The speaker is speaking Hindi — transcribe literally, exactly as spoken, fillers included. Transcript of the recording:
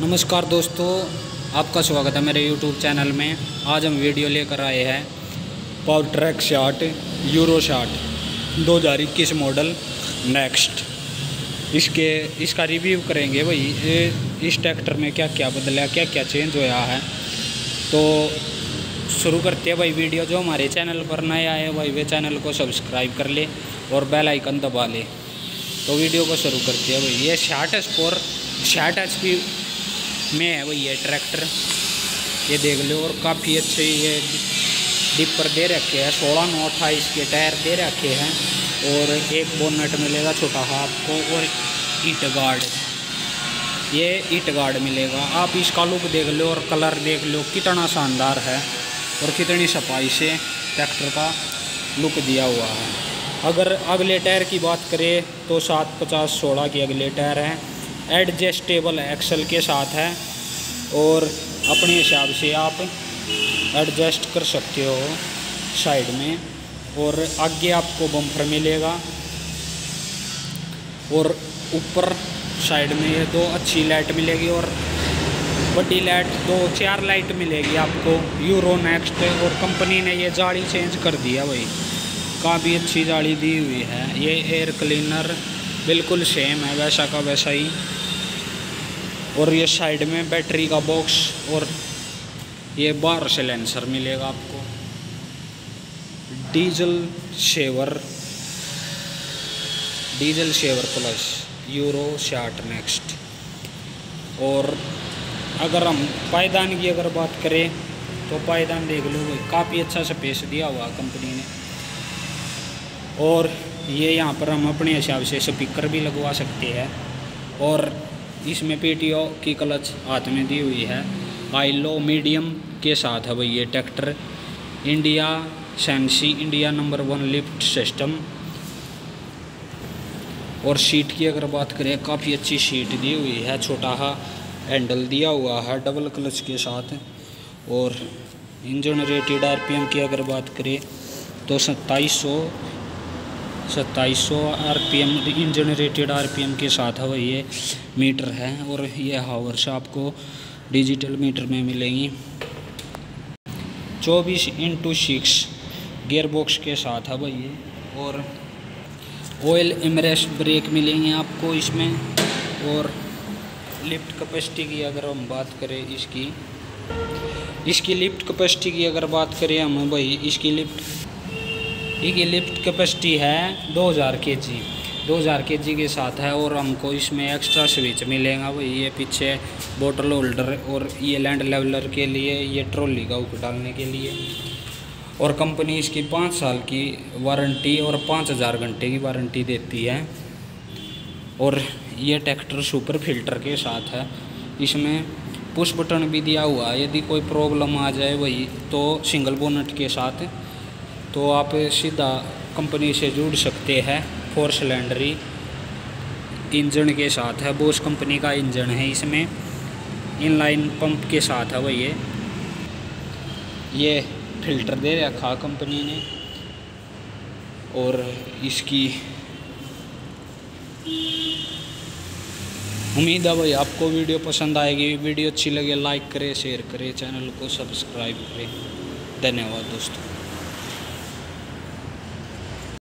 नमस्कार दोस्तों, आपका स्वागत है मेरे यूट्यूब चैनल में। आज हम वीडियो लेकर आए हैं Powertrac short Euro short दो हज़ार इक्कीस मॉडल नेक्स्ट। इसके इसका रिव्यू करेंगे भाई, इस ट्रैक्टर में क्या क्या बदला, क्या क्या चेंज हुआ है। तो शुरू करते हैं भाई वीडियो। जो हमारे चैनल पर नए आए हैं भाई वे चैनल को सब्सक्राइब कर ले और बेल आइकन दबा ले। तो वीडियो को शुरू करते हैं भाई। ये साठ स्पोर साठ एच पी में है भाई ये ट्रैक्टर, ये देख लो। और काफ़ी अच्छे ये डिपर दे रखे हैं, सोलह नौ अट्ठाईस के टायर दे रखे हैं। और एक बोनट मिलेगा छोटा सा आपको, और ईट गार्ड, ये ईट गार्ड मिलेगा। आप इसका लुक देख लो और कलर देख लो कितना शानदार है और कितनी सफाई से ट्रैक्टर का लुक दिया हुआ है। अगर अगले टायर की बात करें तो सात पचास सोलह के अगले टायर हैं, एडजस्टेबल एक्सल के साथ है और अपने हिसाब से आप एडजस्ट कर सकते हो साइड में। और आगे आपको बम्पर मिलेगा और ऊपर साइड में ये दो अच्छी लाइट मिलेगी और बड़ी लाइट, दो चार लाइट मिलेगी आपको यूरो नेक्स्ट। और कंपनी ने ये जाली चेंज कर दिया भाई, काफ़ी अच्छी जाली दी हुई है। ये एयर क्लीनर बिल्कुल सेम है, वैसा का वैसा ही। और ये साइड में बैटरी का बॉक्स और ये बार सिलेंसर मिलेगा आपको। Diesel saver diesel saver plus Euro short next. और अगर हम पायदान की अगर बात करें तो पायदान देख लो भाई, काफ़ी अच्छा स्पेस दिया हुआ कंपनी ने। और ये यहाँ पर हम अपने हिसाब से स्पीकर भी लगवा सकते हैं। और इसमें पीटीओ की क्लच हाथ में दी हुई है, हाई लो मीडियम के साथ है भाई ये ट्रैक्टर। इंडिया सेंसी India number one lift system. और सीट की अगर बात करें, काफ़ी अच्छी सीट दी हुई है, छोटा सा हैंडल दिया हुआ है डबल क्लच के साथ। और इंजन रेटेड आरपीएम की अगर बात करें तो सत्ताईस सौ सत्ताईस सौ आरपीएम इंजन रेटेड आरपीएम के साथ है भाई ये मीटर है। और ये हावर्स आपको डिजिटल मीटर में मिलेंगी। चौबीस इंटू सिक्स गियर बॉक्स के साथ है भाई ये। और ऑयल इमरेस्ट ब्रेक मिलेंगे आपको इसमें। और लिफ्ट कैपेसिटी की अगर हम बात करें इसकी इसकी लिफ्ट कैपेसिटी की अगर बात करें हम भाई, इसकी लिफ्ट ये लिफ्ट कैपेसिटी है दो हज़ार के जी दो हज़ार के जी के साथ है। और हमको इसमें एक्स्ट्रा स्विच मिलेगा भाई, ये पीछे बोतल होल्डर और ये लैंड लेवलर के लिए, ये ट्रॉली का ऊपर डालने के लिए। और कंपनी इसकी पाँच साल की वारंटी और पाँच हज़ार घंटे की वारंटी देती है। और ये ट्रैक्टर सुपर फिल्टर के साथ है। इसमें पुश बटन भी दिया हुआ है, यदि कोई प्रॉब्लम आ जाए वही तो सिंगल बोनट के साथ तो आप सीधा कंपनी से जुड़ सकते हैं। फोर सिलेंडरी इंजन के साथ है, बोस कंपनी का इंजन है इसमें। इनलाइन पंप के साथ है भाई ये ये फिल्टर दे रखा कंपनी ने। और इसकी उम्मीद है भाई आपको वीडियो पसंद आएगी। वीडियो अच्छी लगे लाइक करें, शेयर करें, चैनल को सब्सक्राइब करें। धन्यवाद दोस्तों।